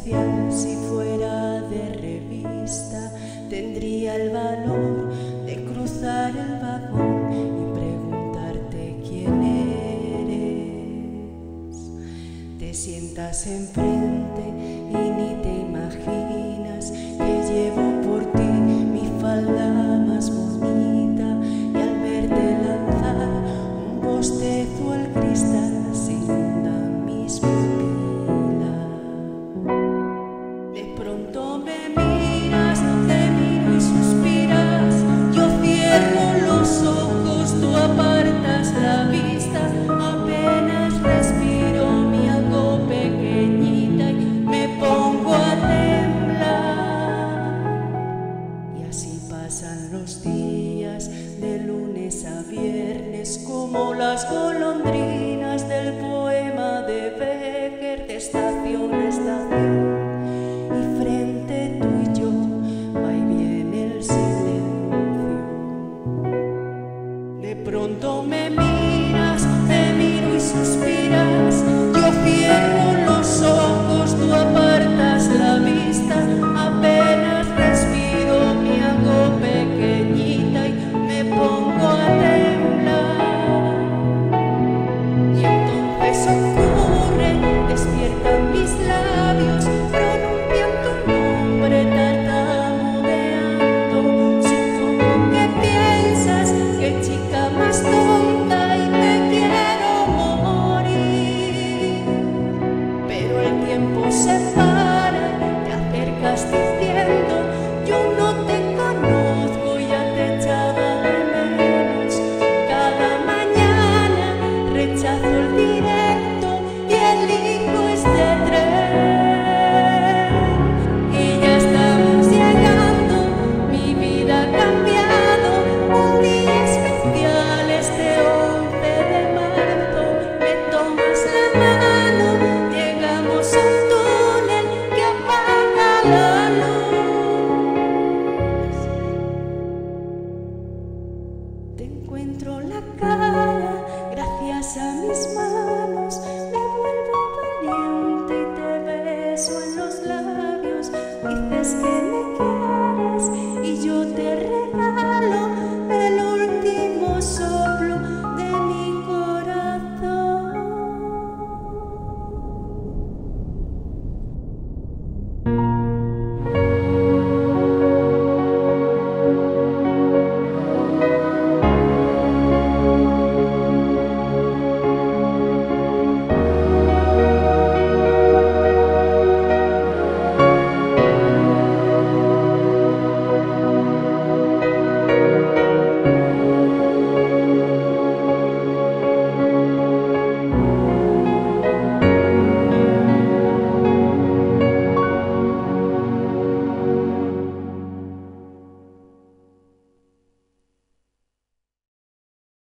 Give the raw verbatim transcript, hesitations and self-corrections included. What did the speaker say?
especial. Si fuera de revista, tendría el valor de cruzar el vagón y preguntarte quién eres. Te sientas enfrente y ni te imaginas que llevo por ti mi falda más bonita, y al verte lanzar un bostezo al cristal se inundan mis pupilas. De pronto me miras, te miro y suspiras, yo cierro los ojos, tú apartas la vista, apenas respiro, me hago pequeñita y me pongo a temblar. Y así pasan los días de lunes a viernes, como las golondrinas del poema de Becker, de estación a estación. Y frente tú y yo va y viene el silencio. De pronto me miras, te miro y suspiras, yo cierro los ojos, tú apartas la vista, apenas respiro, me hago pequeñita y me pongo a temblar. Y entonces ocurre, despiertan mis labios, pronuncian tu nombre tartamudeando. Supongo que piensas, qué chica más tonta, y te quiero morir. Pero el tiempo se pasa.